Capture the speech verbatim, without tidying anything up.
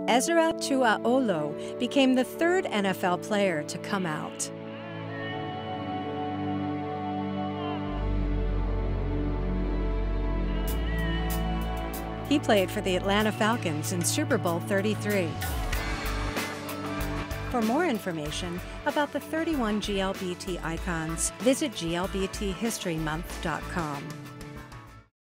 Esera Tuaolo became the third N F L player to come out. He played for the Atlanta Falcons in Super Bowl thirty-three. For more information about the thirty-one G L B T icons, visit G L B T history month dot com.